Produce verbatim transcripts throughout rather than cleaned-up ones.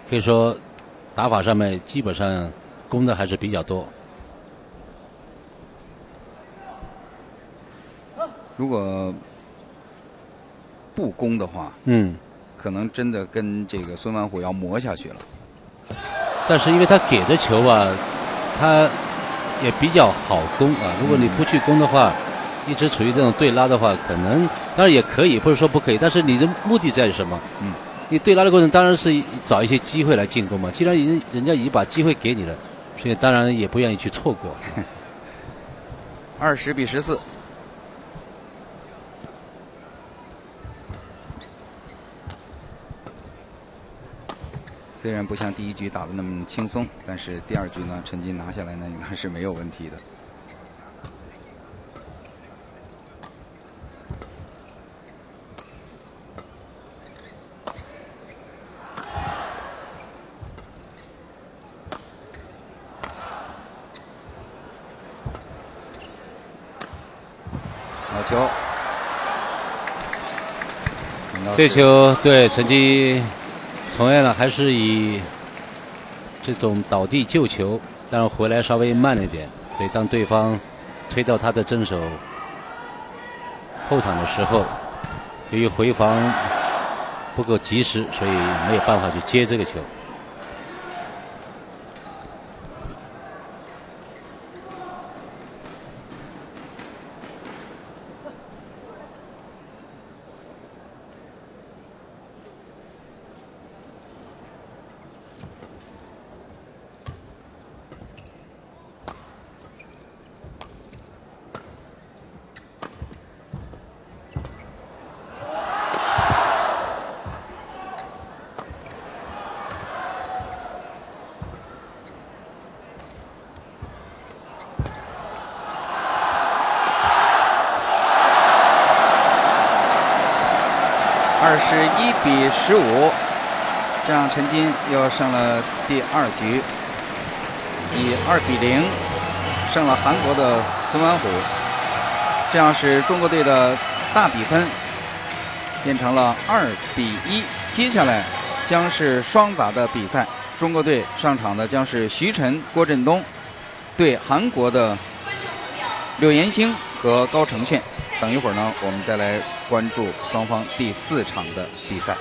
可以说打法上面基本上攻的还是比较多。 如果不攻的话， 嗯， 可能真的跟这个孙完虎要磨下去了。 但是因为他给的球啊，他也比较好攻啊。如果你不去攻的话，一直处于这种对拉的话，可能当然也可以，不是说不可以，但是你的目的在于什么？嗯，你对拉的过程当然是找一些机会来进攻嘛。既然人人家已经把机会给你了，所以当然也不愿意去错过。 二十比十四。虽然不像第一局打得那么轻松，但是第二局呢，陈金拿下来呢，应该是没有问题的。好球， 这球对成绩。同样呢，还是以这种倒地救球，但是回来稍微慢了一点，所以当对方推到他的正手后场的时候，由于回防不够及时，所以没有办法去接这个球。 二十一比十五，这样陈金又胜了第二局，以二比零胜了韩国的孙完虎，这样使中国队的大比分变成了二比一。接下来将是双打的比赛，中国队上场的将是徐晨、郭振东对韩国的柳岩星和高承炫。等一会儿呢，我们再来关注双方第四场的比赛。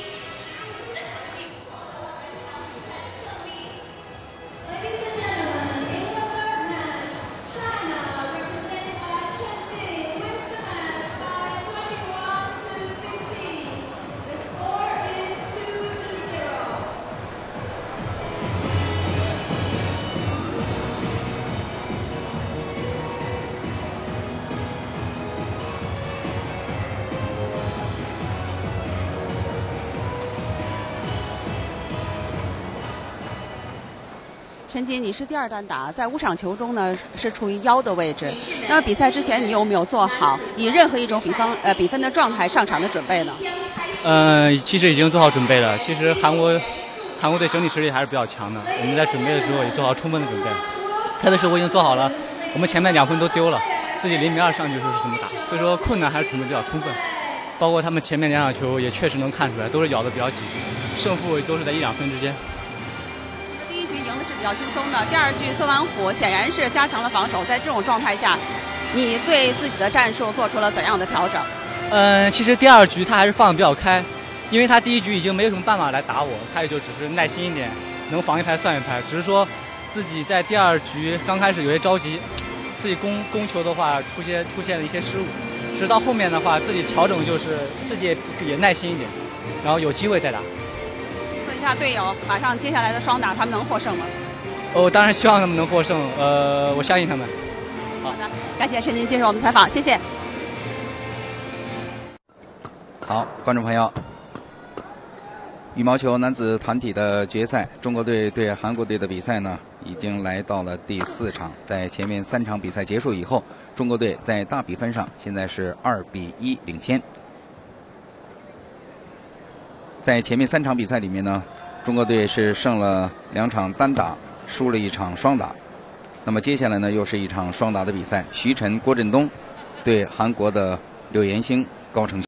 陈金，你是第二单打，在五场球中呢是处于腰的位置。那么比赛之前你有没有做好以任何一种比方呃比分的状态上场的准备呢？ 嗯、呃，其实已经做好准备了。其实韩国韩国队整体实力还是比较强的，我们在准备的时候也做好充分的准备。开的时候我已经做好了，我们前面两分都丢了，自己零比二上去的时候是怎么打，所以说困难还是准备比较充分。包括他们前面两场球也确实能看出来，都是咬得比较紧，胜负都是在一两分之间。 第一局赢的是比较轻松的，第二局孙完虎显然是加强了防守。在这种状态下，你对自己的战术做出了怎样的调整？ 嗯，其实第二局他还是放得比较开，因为他第一局已经没有什么办法来打我，他也就只是耐心一点，能防一拍算一拍。只是说自己在第二局刚开始有些着急，自己攻攻球的话出现出现了一些失误。直到后面的话，自己调整就是自己也也耐心一点，然后有机会再打。 问一下队友，马上接下来的双打，他们能获胜吗？ 我、哦、当然希望他们能获胜，呃，我相信他们。 好的，感谢陈金接受我们采访，谢谢。 好，观众朋友，羽毛球男子团体的决赛，中国队对韩国队的比赛呢，已经来到了第四场。在前面三场比赛结束以后，中国队在大比分上现在是二比一领先。在前面三场比赛里面呢，中国队是胜了两场单打，输了一场双打。那么接下来呢，又是一场双打的比赛，徐晨、郭振东对韩国的柳岩星、高承炫。